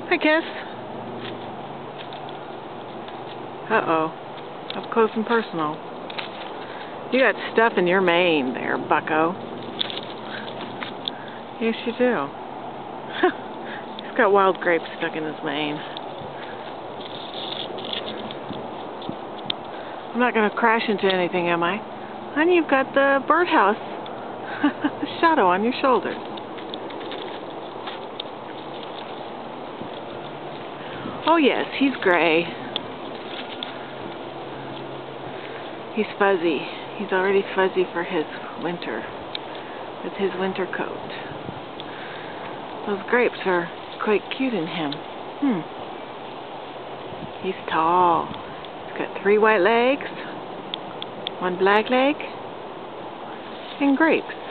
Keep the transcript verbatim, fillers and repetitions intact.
Hi, Kiss. Uh-oh. Up close and personal. You got stuff in your mane there, bucko. Yes, you do. He's got wild grapes stuck in his mane. I'm not going to crash into anything, am I? Honey, you've got the birdhouse shadow on your shoulders. Oh yes, he's gray. He's fuzzy. He's already fuzzy for his winter. With his winter coat. Those grapes are quite cute in him. Hmm. He's tall. He's got three white legs, one black leg, and grapes.